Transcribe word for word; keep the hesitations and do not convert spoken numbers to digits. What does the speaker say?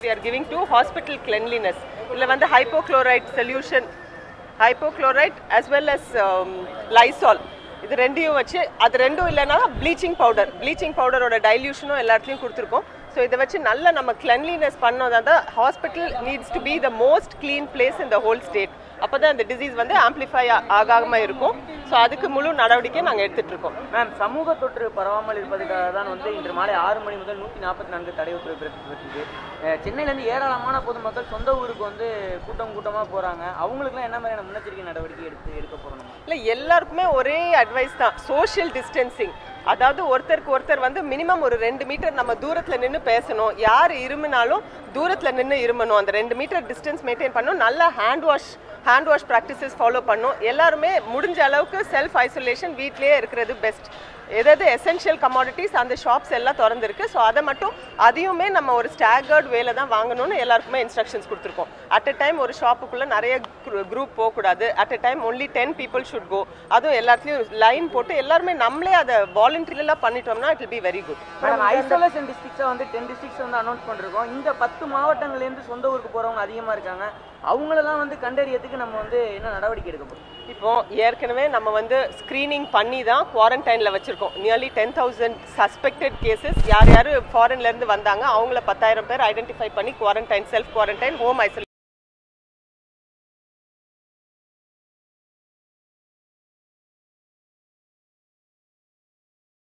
We are giving to hospital cleanliness. Illa vand hypochlorite solution, hypochlorite as well as um, Lysol. இது ரெண்டையும் வச்சு அது ரெண்டும் இல்லைன்னா ப்ளீச்சிங் பவுடர் ப்ளீச்சிங் பவுடரோட டைல்யூஷனும் எல்லாத்துலேயும் கொடுத்துருக்கோம். ஸோ இதை வச்சு நல்ல நம்ம கிளென்லினஸ் பண்ணோம் தான் hospital needs to be the most clean place in the whole state. அப்போ தான் இந்த டிசீஸ் வந்து ஆம்பிளிஃபை ஆகாமல் இருக்கும். ஸோ அதுக்கு முழு நடவடிக்கை நாங்கள் எடுத்துகிட்டு இருக்கோம். மேம், சமூக தொற்று பரவாமல் இருப்பதுக்காக தான் வந்து இன்று மாலை ஆறு மணி முதல் நூற்றி நாற்பத்தி நான்கு தடை உத்தரவு பிறப்பிக்கப்பட்டிருக்கு. சென்னையிலேருந்து ஏராளமான பொதுமக்கள் சொந்த ஊருக்கு வந்து கூட்டம் கூட்டமாக போகிறாங்க. அவங்களுக்குலாம் என்ன மாதிரியான முன்னெச்சரிக்கை நடவடிக்கை எடுத்து எடுக்க போகிறோம்? இல்லை, எல்லாருக்குமே ஒரே அட்வைஸ் தான், சோஷியல் டிஸ்டன்சிங். அதாவது ஒருத்தருக்கு ஒருத்தர் வந்து மினிமம் ஒரு ரெண்டு மீட்டர் நம்ம தூரத்தில் நின்று பேசணும். யார் இருமுனாலும் தூரத்தில் நின்று இருமணும். அந்த ரெண்டு மீட்டர் டிஸ்டன்ஸ் மெயின்டைன் பண்ணணும். நல்ல hand wash hand wash practices follow பண்ணும். எல்லாருமே முடிஞ்ச அளவுக்கு செல்ஃப் ஐசோலேஷன் வீட்லேயே இருக்கிறது பெஸ்ட். எதாவது எசென்ஷியல் கமாடிட்டிஸ் அந்த ஷாப்ஸ் எல்லாம் திறந்துருக்கு. ஸோ அதை மட்டும் அதையுமே நம்ம ஒரு ஸ்டாகர்ட் வேல தான் வாங்கணும்னு எல்லாருக்குமே இன்ஸ்ட்ரக்ஷன்ஸ் கொடுத்துருக்கோம். அட் அ டைம் ஒரு ஷாப்புக்குள்ளே நிறைய குரூப் போகக்கூடாது. At a time only ten people should go. அதுவும் எல்லாத்துலேயும் லைன் போட்டு எல்லாருமே நம்மளே அதை வாலண்டரிலாம் பண்ணிட்டோம்னா it will be very good. Madam, isolation டிஸ்ட்ரிக்ஸை வந்து டென் டிஸ்ட்ரிக்ஸ் வந்து அனௌன்ஸ் பண்ணிருக்கோம். இந்த பத்து மாவட்டங்கள்லேருந்து சொந்த ஊருக்கு போகிறவங்க அதிகமாக இருக்காங்க. அவங்களெல்லாம் வந்து கண்டறியத்துக்கு நம்ம வந்து என்ன நடவடிக்கை எடுக்க போகிறோம்? இப்போ ஏற்கனவே நம்ம வந்து ஸ்க்ரீனிங் பண்ணி தான் குவாரண்டைனில் வச்சுருக்கோம். Nearly ten thousand suspected cases யார் யார் ஃபாரின்லேருந்து வந்தாங்க அவங்கள பத்தாயிரம் பேர் ஐடென்டிஃபை பண்ணி quarantine self quarantine home isolation